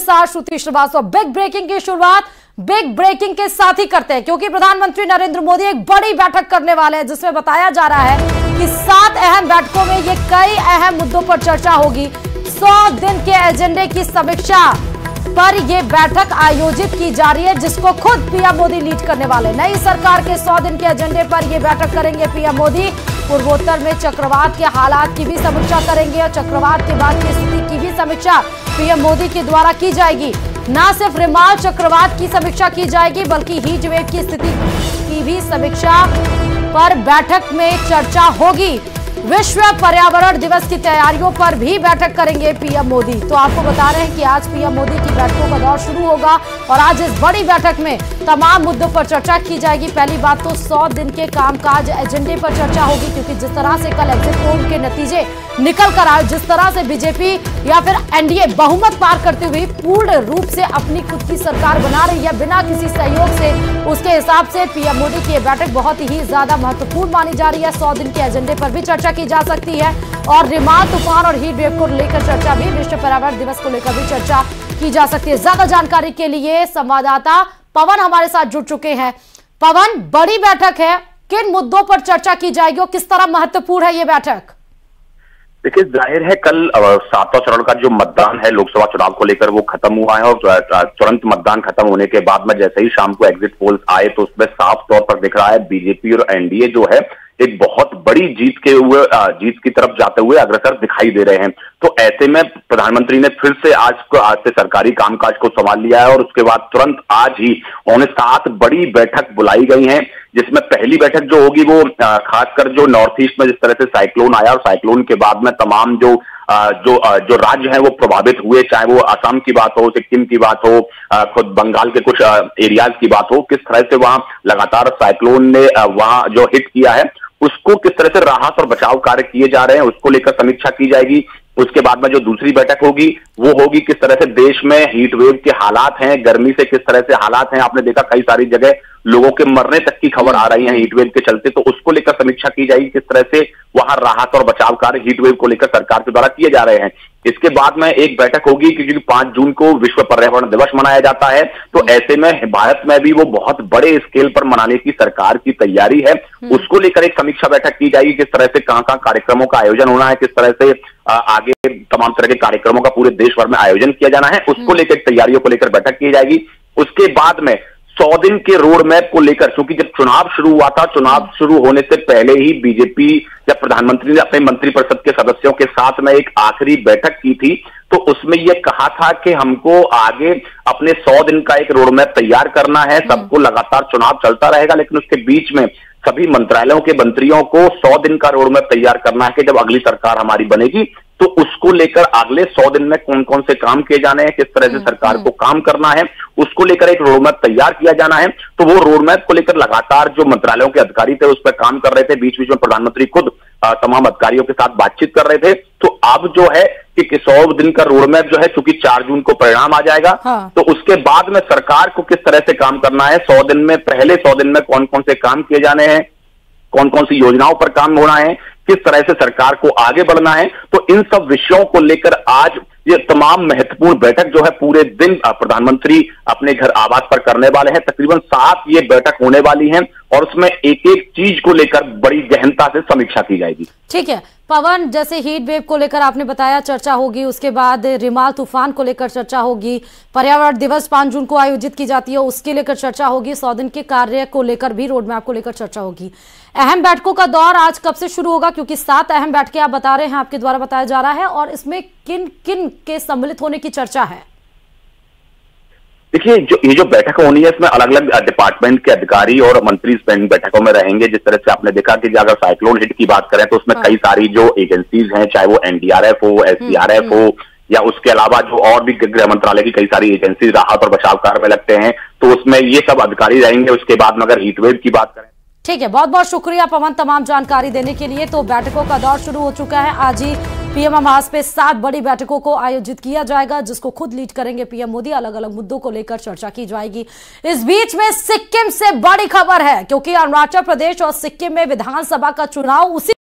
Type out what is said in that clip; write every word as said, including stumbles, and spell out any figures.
साथ श्रुति Srivastava. Big breaking की शुरुआत बिग ब्रेकिंग के साथ ही करते हैं, क्योंकि प्रधानमंत्री नरेंद्र मोदी एक बड़ी बैठक करने वाले हैं, जिसमें बताया जा रहा है कि सात अहम बैठकों में ये कई अहम मुद्दों पर चर्चा होगी। सौ दिन के एजेंडे की समीक्षा पर यह बैठक आयोजित की जा रही है, जिसको खुद पीएम मोदी लीड करने वाले। नई सरकार के सौ दिन के एजेंडे पर यह बैठक करेंगे पीएम मोदी। पूर्वोत्तर में चक्रवात के हालात की भी समीक्षा करेंगे और चक्रवात के बाद की स्थिति की भी समीक्षा पीएम मोदी के द्वारा की जाएगी। न सिर्फ रिमाल चक्रवात की समीक्षा की जाएगी, बल्कि हीट वेव की स्थिति की भी समीक्षा पर बैठक में चर्चा होगी। विश्व पर्यावरण दिवस की तैयारियों पर भी बैठक करेंगे पीएम मोदी। तो आपको बता रहे हैं कि आज पीएम मोदी की बैठकों का दौर शुरू होगा और आज इस बड़ी बैठक में तमाम मुद्दों पर चर्चा की जाएगी। पहली बात तो सौ दिन के कामकाज एजेंडे पर चर्चा होगी, क्योंकि जिस तरह से कल एग्जिट पोल के नतीजे निकल कर आए, जिस तरह से बीजेपी या फिर एनडीए बहुमत पार करते हुए पूर्ण रूप से अपनी खुद की सरकार बना रही है बिना किसी सहयोग से, उसके हिसाब से पीएम मोदी की बैठक बहुत ही ज्यादा महत्वपूर्ण मानी जा रही है। सौ दिन के एजेंडे पर भी चर्चा की जा सकती है और रिमाल तूफान और हीट वेव को लेकर चर्चा भी, विश्व पर्यावरण दिवस को लेकर भी चर्चा की जा सकती है। ज्यादा जानकारी के लिए संवाददाता पवन हमारे साथ जुड़ चुके हैं। पवन, बड़ी बैठक है, किन मुद्दों पर चर्चा की जाएगी और किस तरह महत्वपूर्ण है ये बैठक? देखिए, जाहिर है कल सातवां चरण का जो मतदान है लोकसभा चुनाव को लेकर वो खत्म हुआ है और तुरंत मतदान खत्म होने के बाद में जैसे ही शाम को एग्जिट पोल्स आए तो उसमें साफ तौर पर दिख रहा है बीजेपी और एनडीए जो है एक बहुत बड़ी जीत के हुए जीत की तरफ जाते हुए अग्रसर दिखाई दे रहे हैं। तो ऐसे में प्रधानमंत्री ने फिर से आज को आज से सरकारी कामकाज को संभाल लिया है और उसके बाद तुरंत आज ही उन्हें सात बड़ी बैठक बुलाई गई हैं, जिसमें पहली बैठक जो होगी वो खासकर जो नॉर्थ ईस्ट में जिस तरह से साइक्लोन आया और साइक्लोन के बाद में तमाम जो जो जो राज्य हैं वो प्रभावित हुए, चाहे वो असम की बात हो, सिक्किम की बात हो, खुद बंगाल के कुछ एरियाज की बात हो, किस तरह से वहां लगातार साइक्लोन ने वहां जो हिट किया है उसको किस तरह से राहत और बचाव कार्य किए जा रहे हैं उसको लेकर समीक्षा की जाएगी। उसके बाद में जो दूसरी बैठक होगी वो होगी किस तरह से देश में हीट वेव के हालात हैं, गर्मी से किस तरह से हालात हैं। आपने देखा कई सारी जगह लोगों के मरने तक की खबर आ रही है हीट वेव के चलते, तो उसको लेकर समीक्षा की जाएगी किस तरह से वहां राहत और बचाव कार्य हीट वेव को लेकर सरकार के द्वारा किए जा रहे हैं। इसके बाद में एक बैठक होगी क्योंकि पांच जून को विश्व पर्यावरण दिवस मनाया जाता है, तो ऐसे में भारत में भी वो बहुत बड़े स्केल पर मनाने की सरकार की तैयारी है। उसको लेकर एक समीक्षा बैठक की जाएगी किस तरह से कहां कहां कार्यक्रमों का आयोजन होना है, किस तरह से आगे तमाम तरह के कार्यक्रमों का पूरे देश भर में आयोजन किया जाना है, उसको लेकर तैयारियों को लेकर बैठक की जाएगी। उसके बाद में सौ दिन के रोड मैप को लेकर, क्योंकि जब चुनाव शुरू हुआ था, चुनाव शुरू होने से पहले ही बीजेपी या प्रधानमंत्री ने अपने मंत्रिपरिषद के सदस्यों के साथ में एक आखिरी बैठक की थी, तो उसमें यह कहा था कि हमको आगे अपने सौ दिन का एक रोड मैप तैयार करना है। सबको लगातार चुनाव चलता रहेगा, लेकिन उसके बीच में सभी मंत्रालयों के मंत्रियों को सौ दिन का रोड मैप तैयार करना है कि जब अगली सरकार हमारी बनेगी तो उसको लेकर अगले सौ दिन में कौन कौन से काम किए जाने हैं, किस तरह से सरकार को काम करना है, उसको लेकर एक रोड मैप तैयार किया जाना है। तो वो रोड मैप को लेकर लगातार जो मंत्रालयों के अधिकारी थे उस पर काम कर रहे थे। बीच बीच में प्रधानमंत्री खुद तमाम अधिकारियों के साथ बातचीत कर रहे थे। तो अब जो है कि सौ दिन का रोड मैप जो है, चूंकि चार जून को परिणाम आ जाएगा, हाँ। तो उसके बाद में सरकार को किस तरह से काम करना है, सौ दिन में पहले सौ दिन में कौन कौन से काम किए जाने हैं, कौन कौन सी योजनाओं पर काम होना है, किस तरह से सरकार को आगे बढ़ना है, तो इन सब विषयों को लेकर आज ये तमाम महत्वपूर्ण बैठक जो है पूरे दिन प्रधानमंत्री अपने घर आवास पर करने वाले हैं। तकरीबन सात ये बैठक होने वाली हैं और उसमें एक एक चीज को लेकर बड़ी गहनता से समीक्षा की जाएगी। ठीक है पवन, जैसे हीट वेव को लेकर आपने बताया चर्चा होगी, उसके बाद रिमाल तूफान को लेकर चर्चा होगी, पर्यावरण दिवस पांच जून को आयोजित की जाती है उसके लेकर चर्चा होगी, सौ दिन के कार्य को लेकर भी रोड मैप को लेकर चर्चा होगी। अहम बैठकों का दौर आज कब से शुरू होगा, क्योंकि सात अहम बैठकें आप बता रहे हैं, आपके द्वारा बताया जा रहा है, और इसमें किन किन के सम्मिलित होने की चर्चा है? देखिए, जो ये जो बैठक होनी है इसमें अलग अलग डिपार्टमेंट के अधिकारी और मंत्री इन बैठकों में रहेंगे। जिस तरह से आपने देखा कि अगर साइक्लोन हिट की बात करें तो उसमें कई सारी जो एजेंसीज हैं, चाहे वो एनडीआरएफ हो, एसडीआरएफ हो, या उसके अलावा जो और भी गृह मंत्रालय की कई सारी एजेंसी राहत और बचाव कार्य में लगते हैं, तो उसमें ये सब अधिकारी रहेंगे। उसके बाद में अगर हीटवेव की बात करें, ठीक है, बहुत बहुत शुक्रिया पवन तमाम जानकारी देने के लिए। तो बैठकों का दौर शुरू हो चुका है। आज ही पीएम आवास पे सात बड़ी बैठकों को आयोजित किया जाएगा, जिसको खुद लीड करेंगे पीएम मोदी। अलग अलग मुद्दों को लेकर चर्चा की जाएगी। इस बीच में सिक्किम से बड़ी खबर है, क्योंकि अरुणाचल प्रदेश और सिक्किम में विधानसभा का चुनाव उसी